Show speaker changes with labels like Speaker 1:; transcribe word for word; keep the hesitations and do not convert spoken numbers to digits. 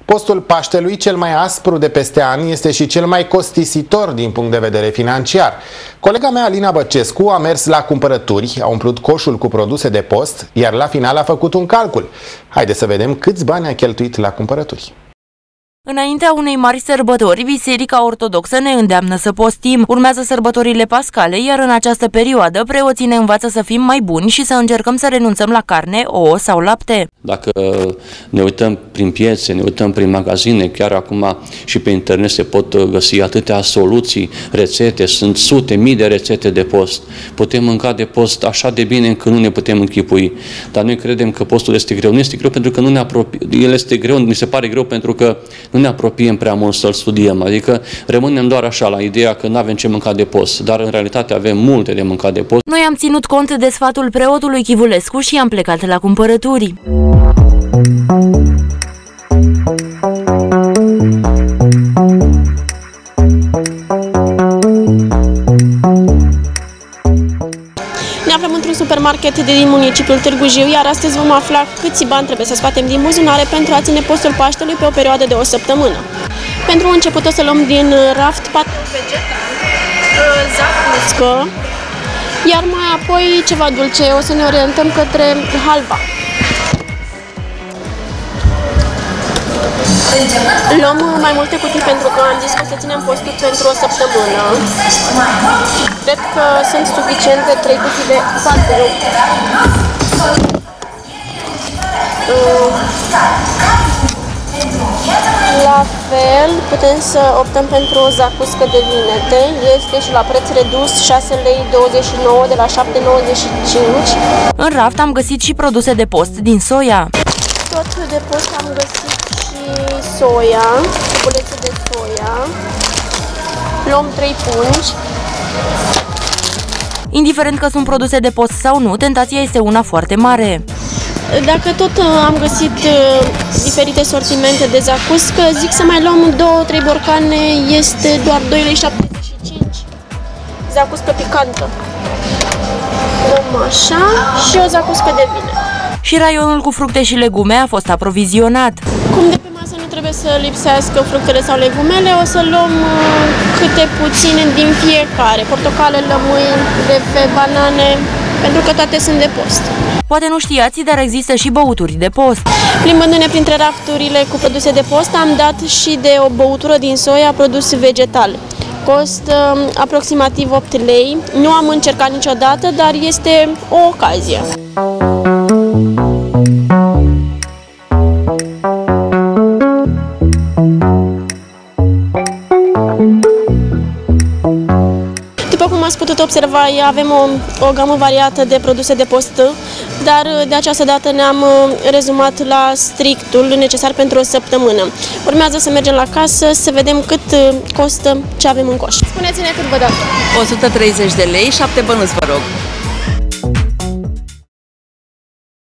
Speaker 1: Postul Paștelui, cel mai aspru de peste ani, este și cel mai costisitor din punct de vedere financiar. Colega mea, Alina Băcescu, a mers la cumpărături, a umplut coșul cu produse de post, iar la final a făcut un calcul. Haideți să vedem câți bani a cheltuit la cumpărături.
Speaker 2: Înaintea unei mari sărbători, Biserica Ortodoxă ne îndeamnă să postim. Urmează sărbătorile pascale, iar în această perioadă preoții ne învață să fim mai buni și să încercăm să renunțăm la carne, ouă sau lapte.
Speaker 3: Dacă ne uităm prin piețe, ne uităm prin magazine, chiar acum și pe internet se pot găsi atâtea soluții, rețete, sunt sute, mii de rețete de post. Putem mânca de post așa de bine încât nu ne putem închipui. Dar noi credem că postul este greu. Nu este greu pentru că nu ne apropie. El este greu, mi se pare greu pentru că nu ne apropiem prea mult să-l studiem, adică rămânem doar așa la ideea că nu avem ce mânca de post, dar în realitate avem multe de mâncat de post.
Speaker 2: Noi am ținut cont de sfatul preotului Chivulescu și am plecat la cumpărături.
Speaker 4: Ne aflăm într-un supermarket din municipiul Târgu Jiu, iar astăzi vom afla câți bani trebuie să scoatem din buzunare pentru a ține postul Paștelui pe o perioadă de o săptămână. Pentru început o să luăm din raft patru vegetale, zacuscă, iar mai apoi ceva dulce. O să ne orientăm către halva. Luăm mai multe cutii pentru că am zis că o să ținem postul pentru o săptămână. Cred că sunt suficiente trei cutii de patru. La fel, putem să optăm pentru o zacuscă de vinete. Este și la preț redus, șase lei douăzeci și nouă de la șapte lei nouăzeci și cinci.
Speaker 2: În raft am găsit și produse de post din soia.
Speaker 4: Tot de post am găsit soia, bulețe de soia, luăm trei pungi.
Speaker 2: Indiferent că sunt produse de post sau nu, tentația este una foarte mare.
Speaker 4: Dacă tot am găsit diferite sortimente de zacuscă, zic să mai luăm două trei borcane, este doar doi lei șaptezeci și cinci. Zacuscă picantă. Luăm așa și o zacuscă de vine.
Speaker 2: Și raionul cu fructe și legume a fost aprovizionat.
Speaker 4: Cum de pe masă nu trebuie să lipsească fructele sau legumele, o să luăm câte puține din fiecare. Portocale, lămâi, refe, banane, pentru că toate sunt de post.
Speaker 2: Poate nu știați, dar există și băuturi de post.
Speaker 4: Plimbându-ne printre rafturile cu produse de post, am dat și de o băutură din soia, produs vegetal. Costă aproximativ opt lei. Nu am încercat niciodată, dar este o ocazie. După cum ați putut observa, avem o, o gamă variată de produse de post, dar de această dată ne-am rezumat la strictul necesar pentru o săptămână. Urmează să mergem la casă, să vedem cât costă ce avem în coș. Spuneți-ne cât vă dau.
Speaker 5: o sută treizeci de lei, șapte bănuți, vă rog.